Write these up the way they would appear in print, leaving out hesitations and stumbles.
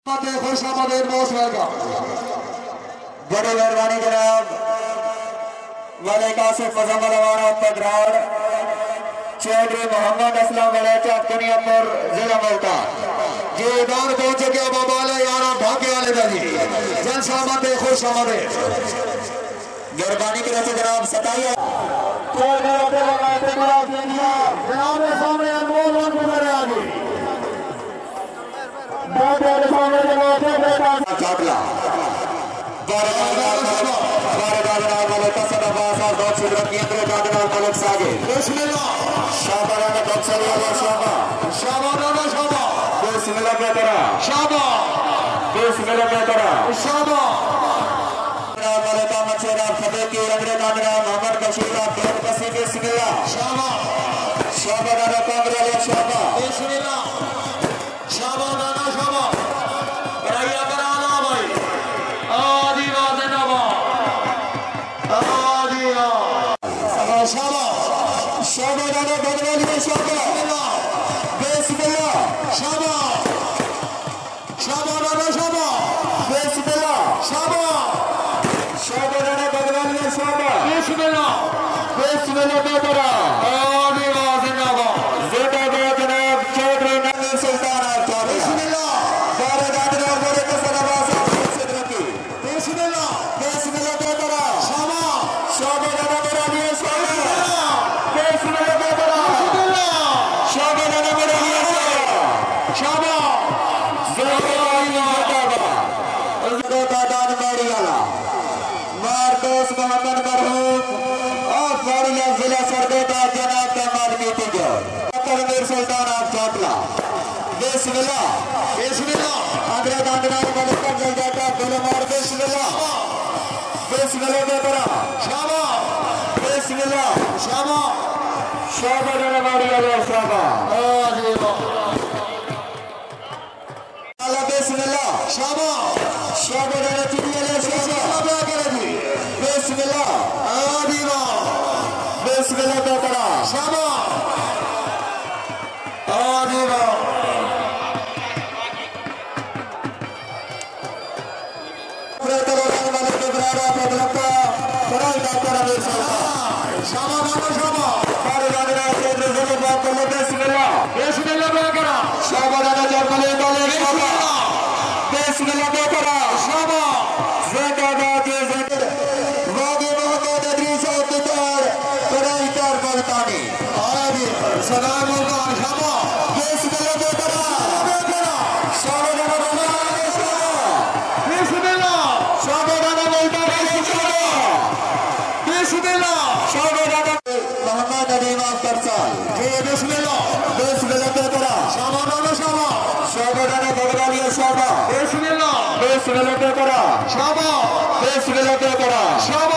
खुश आमदीद most welcome. बड़ी मेहरबानी जनाब मलिक आसिफ मुजम्मल अवाना पदराड़ चौधरी मोहम्मद असलम चापकनियापुर जिला मुल्तान जी दान पहुंच गया बाबाले यारा भाग्य वाले दादी जन सामते खुश आमदीद मेहरबानी की तरफ से जनाब सताइए सामने अनमोल गुजरे आगे चाटला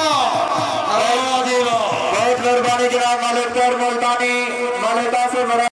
बहुत मेहरबानी जनाब मालिक मुल्तानी मालिका से